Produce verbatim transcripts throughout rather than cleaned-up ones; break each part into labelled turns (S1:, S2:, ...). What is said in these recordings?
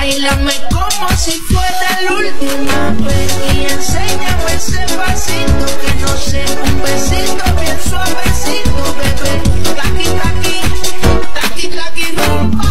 S1: Báilame como si fuera la última vez y enséñame ese pasito que no sé, un besito bien suavecito, bebé. Taqui, taqui, taqui, taqui, rumba.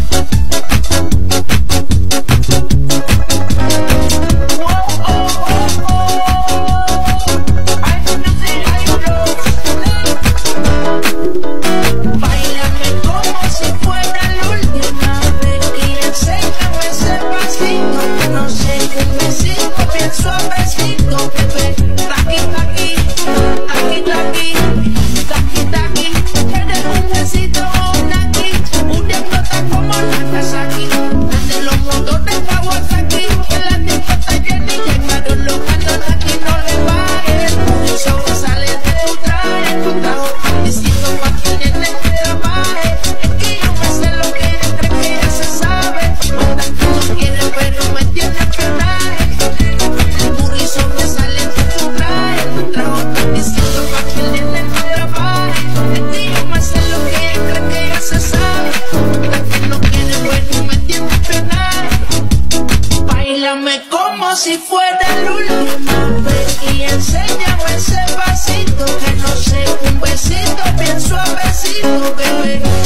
S1: Suavecito, bebé, taqui, taqui, taqui, taqui, taqui, taqui. Eres un besito, un aquí, una nota como la Kazaki. Desde los motores pa' Wazaki, que la disco está llena y llegaron los candones aquí, no le bajes. Tu sobresale de tu traje, tu trajo diciendo pa' que viene que trabaje. Es que yo me sé lo que entre que ya se sabe. Manda que no quiere, pero me tiene espionaje. Sobresale de tu traje, tu trajo diciendo pa' que el nene no trabaje. Es que yo me sé lo que cree que ya se sabe. Hasta que no quiere, bueno, me tiene espionaje. Báilame como si fuera la última vez y enséñame ese pasito que no sé, un besito bien suavecito, bebé.